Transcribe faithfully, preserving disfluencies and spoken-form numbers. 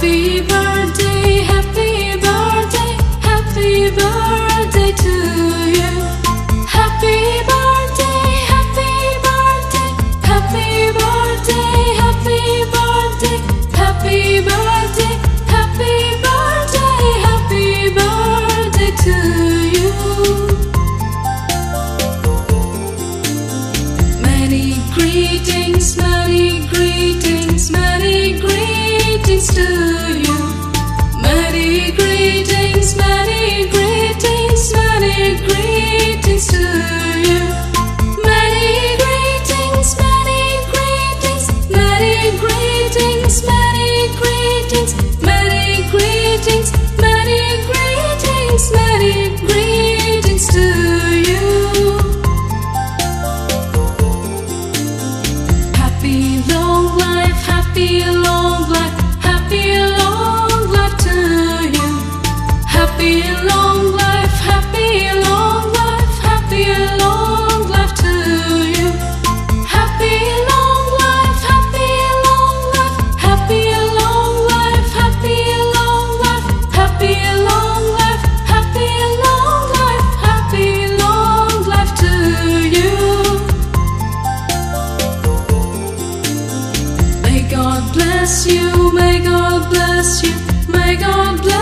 Happy birthday, happy birthday, happy birthday to you. Happy birthday, happy birthday, happy birthday, happy birthday, happy birthday, happy birthday, happy birthday to you. Many greetings, many greetings, many greetings to you. Many greetings, many greetings, many greetings to you. Many greetings, many greetings, many greetings, many greetings, many greetings, many greetings, many greetings to you. Happy long life, happy long life, happy long life to you. Happy long life, happy long life, happy long life to you. Happy long life, happy long life, happy long life, happy long life, happy long life, happy long life, happy long life to you. May God bless you, may God bless you, may God bless you.